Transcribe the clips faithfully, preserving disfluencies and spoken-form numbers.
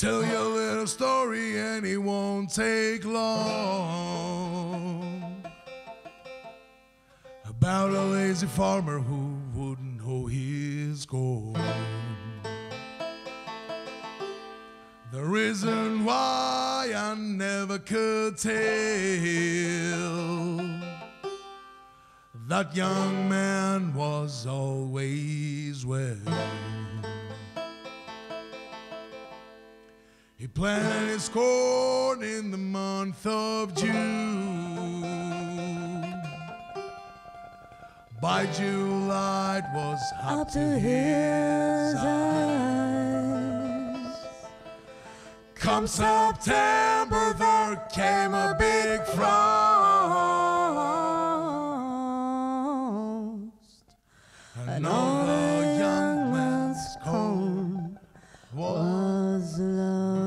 tell you a little story and it won't take long. About a lazy farmer who wouldn't hoe his corn. The reason why I never could tell that young man was always well. He planted his corn in the month of June. By July it was up to his eyes. Come September there came a big frost, and all the young man's corn was lost.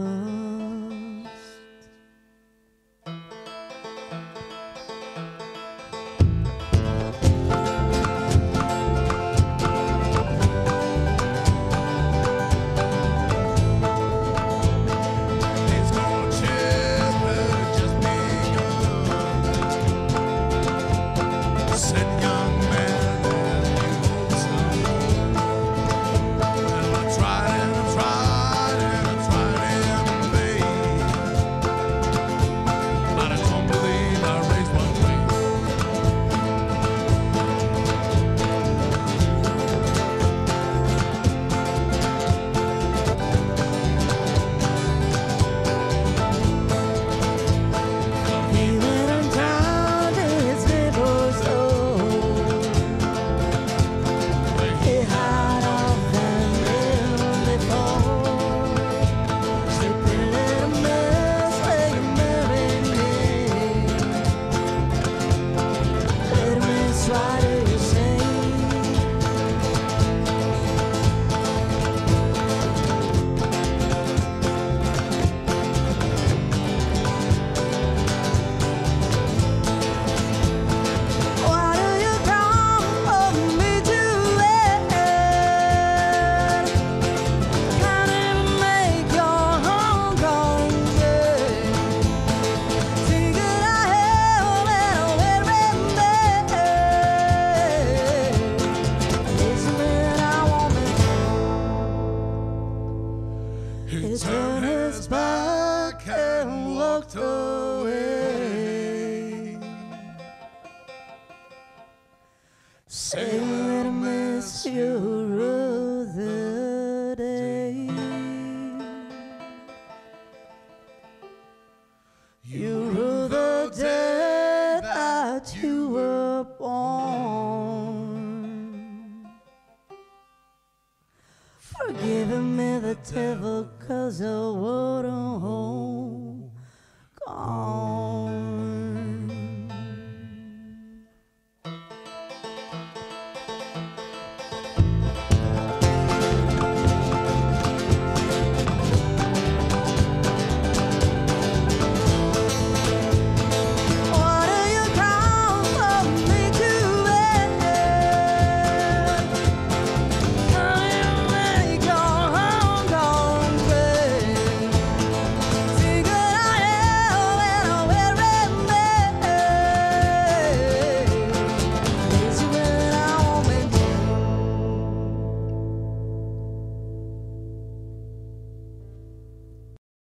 Forgiving me the devil, cause I wouldn't hold